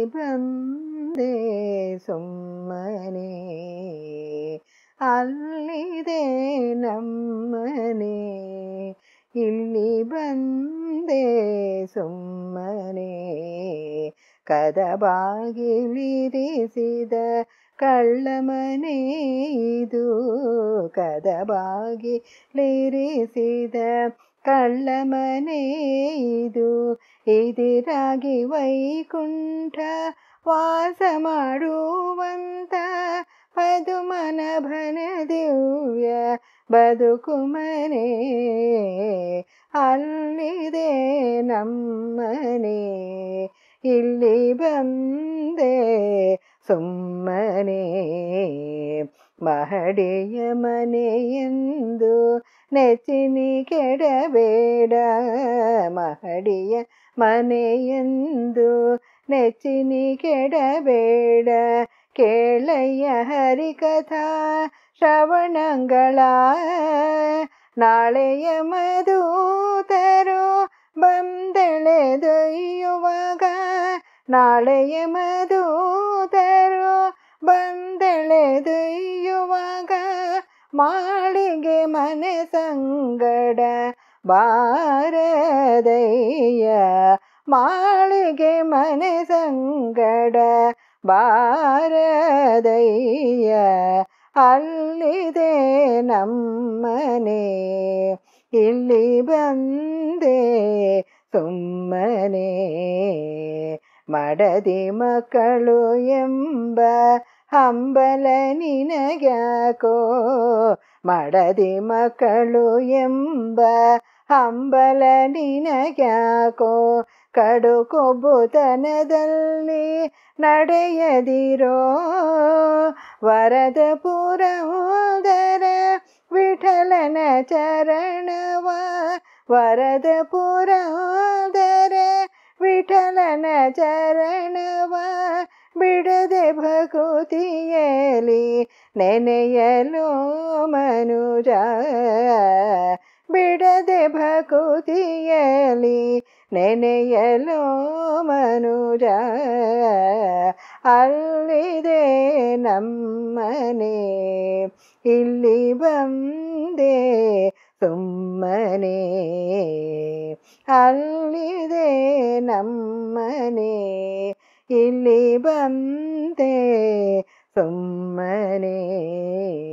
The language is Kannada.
ಬಂದೆ ಸುಮ್ಮನೆ ಅಲ್ಲಿದೆ ನಮ್ಮನೆ ಇಲ್ಲಿ ಬಂದೆ ಸುಮ್ಮನೆ ಕದ ಬಾಗಿಲಿರಿಸಿದ ಕಳ್ಳಮನೆ ಇದು ಕದ ಬಾಗಿಲಿರಿಸಿದ ಕಳ್ಳಮನೆ ಇದು ಇದಿರಾಗಿ ವೈಕುಂಠ ವಾಸ ಮಾಡುವಂತ ಪದುಮನಭನ ದಿವ್ಯ ಬದುಕು ಮನೆ ಅಲ್ಲಿದೆ ನಮ್ಮನೆ ಇಲ್ಲಿ ಬಂದೆ ಸುಮ್ಮನೆ ಮಹಡಿಯ ಮನೆಯೆಂದು ನೆಚ್ಚಿನಿ ಕೆಡಬೇಡ ಮಹಡಿಯ ಮನೆಯೆಂದು ನೆಚ್ಚಿನಿ ಕೆಡಬೇಡ ಕೇಳಯ್ಯ ಹರಿಕಥಾ ಶ್ರವಣಗಳ ನಾಳೆಯ ಮಧುತರು ಬಂದೆಳೆದೊಯ್ಯುವಾಗ ನಾಳೆಯ ಮಧುತರು ಬಂದೆಳೆದೊಯ್ಯುವಾಗ ಮಾಳಿಗೆ ಮನೆ ಸಂಗಡ ಬಾರದಯ್ಯ ಮಾಳಿಗೆ ಮನೆ ಸಂಗಡ ಬಾರದಯ್ಯ ಅಲ್ಲಿದೆ ನಮ್ಮನೆ ಇಲ್ಲಿ ಬಂದೆ ಸುಮ್ಮನೆ ಮಡದಿ ಮಕ್ಕಳು ಎಂಬ ಹಂಬಲ ನಿನಗ್ಯಾಕೋ ಮಡದಿ ಮಕ್ಕಳು ಎಂಬ ಹಂಬಲ ನಿನಗ್ಯಾಕೋ ಕಡು ಕೊಬ್ಬುತನದಲ್ಲಿ ನಡೆಯದಿರೋ ವರದ ಪುರಂದರ ವಿಠಲನ ಚರಣವ ವರದ ಪುರಂದರ ವಿಠಲನ ಚರಣವ ಬಿಡದೆ ಭಕುತಿಯಲಿ ನೆನೆಯಲು ಮನುಜ ಬಿಡದೆ ಭಕುತಿಯಲಿ ನೆನೆಯಲು ಮನುಜ ಅಲ್ಲಿದೆ ನಮ್ಮನೆ ಇಲ್ಲಿ ಬಂದೆ ಸುಮ್ಮನೆ ಅಲ್ಲಿದೆ ನಮ್ಮನೆ ಇಲ್ಲಿ ಬಂದೆ ಸುಮ್ಮನೆ